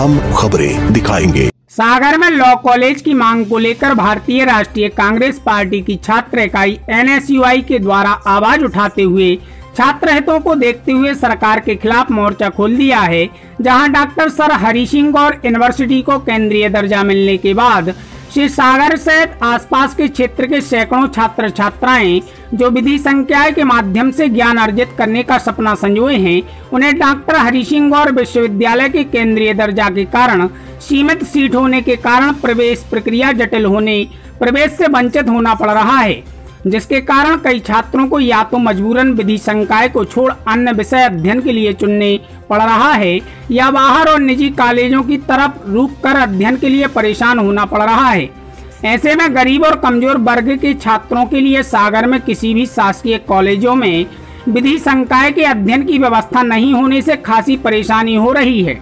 हम खबरें दिखाएंगे। सागर में लॉ कॉलेज की मांग को लेकर भारतीय राष्ट्रीय कांग्रेस पार्टी की छात्र इकाई NSUI के द्वारा आवाज उठाते हुए छात्र हितों को देखते हुए सरकार के खिलाफ मोर्चा खोल दिया है। जहां doctor sir Hari Singh Gour university को केंद्रीय दर्जा मिलने के बाद श्री सागर सहित आसपास के क्षेत्र के सैकड़ों छात्र छात्राएं जो विधि संकाय के माध्यम से ज्ञान अर्जित करने का सपना संजोए हैं, उन्हें डॉक्टर हरि सिंह गौर विश्वविद्यालय के केंद्रीय दर्जा के कारण सीमित सीट होने के कारण प्रवेश प्रक्रिया जटिल होने प्रवेश से वंचित होना पड़ रहा है, जिसके कारण कई छात्रों को या तो मजबूरन विधि संकाय को छोड़ अन्य विषय अध्ययन के लिए चुनने पड़ रहा है या बाहर और निजी कॉलेजों की तरफ रुख कर अध्ययन के लिए परेशान होना पड़ रहा है। ऐसे में गरीब और कमजोर वर्ग के छात्रों के लिए सागर में किसी भी शासकीय कॉलेजों में विधि संकाय के अध्ययन की व्यवस्था नहीं होने से खासी परेशानी हो रही है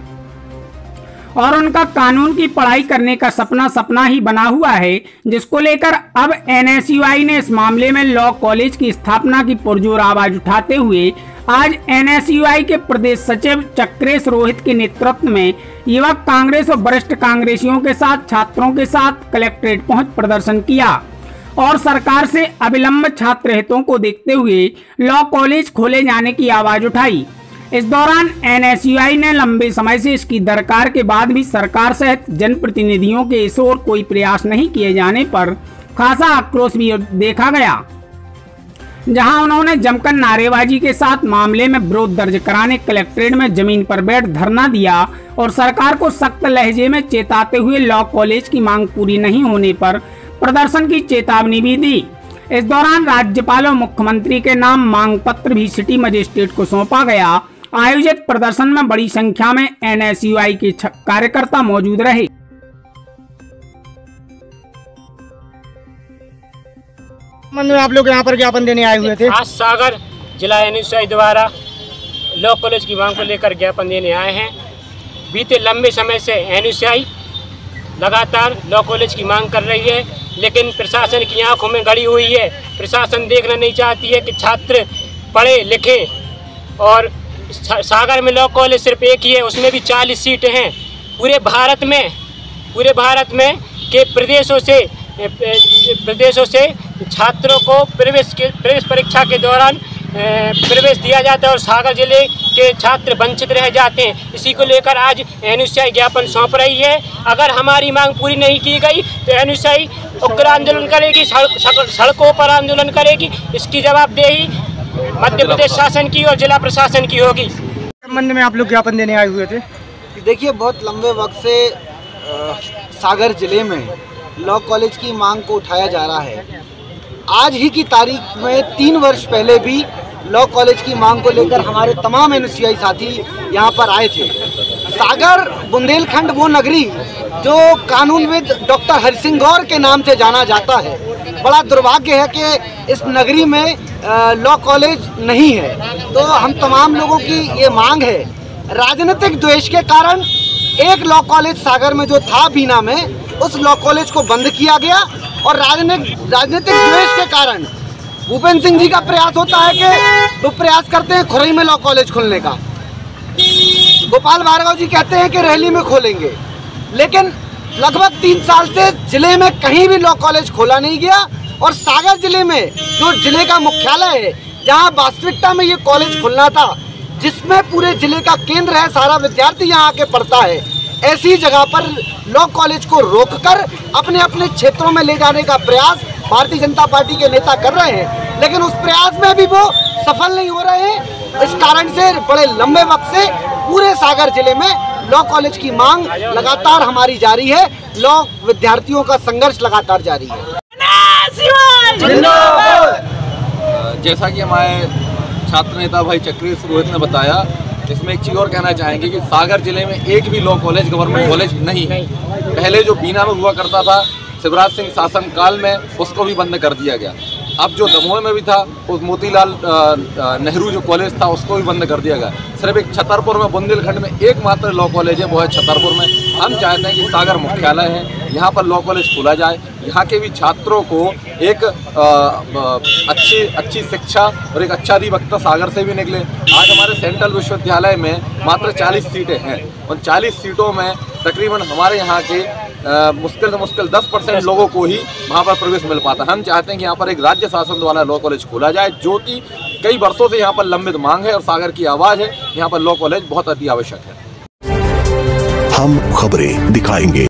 और उनका कानून की पढ़ाई करने का सपना ही बना हुआ है, जिसको लेकर अब NSUI ने इस मामले में लॉ कॉलेज की स्थापना की पुरजोर आवाज उठाते हुए आज NSUI के प्रदेश सचिव चक्रेश रोहित के नेतृत्व में युवक कांग्रेस और वरिष्ठ कांग्रेसियों के साथ छात्रों के साथ कलेक्ट्रेट पहुंच प्रदर्शन किया और सरकार से अविलंब छात्र हितों को देखते हुए लॉ कॉलेज खोले जाने की आवाज उठाई। इस दौरान NSUI ने लंबे समय से इसकी दरकार के बाद भी सरकार सहित जनप्रतिनिधियों के इस ओर कोई प्रयास नहीं किए जाने पर खासा आक्रोश भी देखा गया, जहां उन्होंने जमकर नारेबाजी के साथ मामले में विरोध दर्ज कराने कलेक्ट्रेट में जमीन पर बैठ धरना दिया और सरकार को सख्त लहजे में चेताते हुए लॉ कॉलेज की मांग पूरी नहीं होने पर प्रदर्शन की चेतावनी भी दी। इस दौरान राज्यपाल और मुख्यमंत्री के नाम मांग पत्र भी सिटी मजिस्ट्रेट को सौंपा गया। आयोजित प्रदर्शन में बड़ी संख्या में NSUI के कार्यकर्ता मौजूद रहे। आप लोग यहाँ पर ज्ञापन देने आए हुए थे। आज सागर जिला NSUI द्वारा लॉ कॉलेज की मांग को लेकर ज्ञापन देने आए हैं। बीते लंबे समय से NSUI लगातार लॉ कॉलेज की मांग कर रही है, लेकिन प्रशासन की आंखों में गड़ी हुई है। प्रशासन देखना नहीं चाहती है कि छात्र पढ़े लिखे, और सागर में लॉ कॉलेज सिर्फ एक ही है, उसमें भी 40 सीटें हैं। पूरे भारत में के प्रदेशों से छात्रों को प्रवेश परीक्षा के दौरान प्रवेश दिया जाता है और सागर जिले के छात्र वंचित रह जाते हैं। इसी को लेकर आज NSUI ज्ञापन सौंप रही है। अगर हमारी मांग पूरी नहीं की गई तो NSUI उग्र आंदोलन करेगी, सड़कों पर आंदोलन करेगी। इसकी जवाबदेही मध्य प्रदेश शासन की और जिला प्रशासन की होगी। संबंध में आप लोग ज्ञापन देने आए हुए थे। देखिए, बहुत लंबे वक्त से सागर जिले में लॉ कॉलेज की मांग को उठाया जा रहा है। आज ही की तारीख में 3 वर्ष पहले भी लॉ कॉलेज की मांग को लेकर हमारे तमाम NSUI साथी यहाँ पर आए थे। सागर बुंदेलखंड वो नगरी जो कानूनविद डॉक्टर हरि सिंह गौर के नाम से जाना जाता है। बड़ा दुर्भाग्य है कि इस नगरी में लॉ कॉलेज नहीं है। तो हम तमाम लोगों की ये मांग है, राजनीतिक द्वेष के कारण एक लॉ कॉलेज सागर में जो था बीना में, उस लॉ कॉलेज को बंद किया गया और राजनीतिक द्वेष के कारण भूपेंद्र सिंह जी का प्रयास होता है कि वो प्रयास करते हैं खुरई में लॉ कॉलेज खोलने का। गोपाल भार्गव जी कहते हैं कि रैली में खोलेंगे, लेकिन लगभग 3 साल से जिले में कहीं भी लॉ कॉलेज खोला नहीं गया। और सागर जिले में जो जिले का मुख्यालय है, जहां वास्तविकता में ये कॉलेज खुलना था, जिसमें पूरे जिले का केंद्र है, सारा विद्यार्थी यहाँ आके पढ़ता है, ऐसी जगह पर लॉ कॉलेज को रोककर अपने अपने क्षेत्रों में ले जाने का प्रयास भारतीय जनता पार्टी के नेता कर रहे हैं, लेकिन उस प्रयास में भी वो सफल नहीं हो रहे हैं। इस कारण से बड़े लंबे वक्त से पूरे सागर जिले में लॉ कॉलेज की मांग लगातार हमारी जारी है। लॉ विद्यार्थियों का संघर्ष लगातार जारी है। जैसा कि हमारे छात्र नेता भाई चक्रेश रोहित ने बताया, इसमें एक चीज़ और कहना चाहेंगे कि सागर जिले में एक भी लॉ कॉलेज गवर्नमेंट कॉलेज नहीं है। पहले जो बीना में हुआ करता था शिवराज सिंह शासन काल में, उसको भी बंद कर दिया गया। अब जो दमोह में भी था, उस मोतीलाल नेहरू जो कॉलेज था, उसको भी बंद कर दिया गया। सिर्फ एक छतरपुर में, बुंदेलखंड में एकमात्र लॉ कॉलेज है, वो है छतरपुर में। हम चाहते हैं कि सागर मुख्यालय है, यहाँ पर लॉ कॉलेज खोला जाए। यहाँ के भी छात्रों को एक अच्छी शिक्षा और एक अच्छा अधिवक्ता सागर से भी निकले। आज हमारे सेंट्रल विश्वविद्यालय में मात्र 40 सीटें हैं। उन 40 सीटों में तकरीबन हमारे यहाँ के मुश्किल से मुश्किल 10% लोगों को ही वहाँ पर प्रवेश मिल पाता है। हम चाहते हैं कि यहाँ पर एक राज्य शासन द्वारा लॉ कॉलेज खोला जाए, जो कि कई वर्षों से यहाँ पर लंबित मांग है और सागर की आवाज़ है। यहाँ पर लॉ कॉलेज बहुत अति आवश्यक है। हम खबरें दिखाएंगे।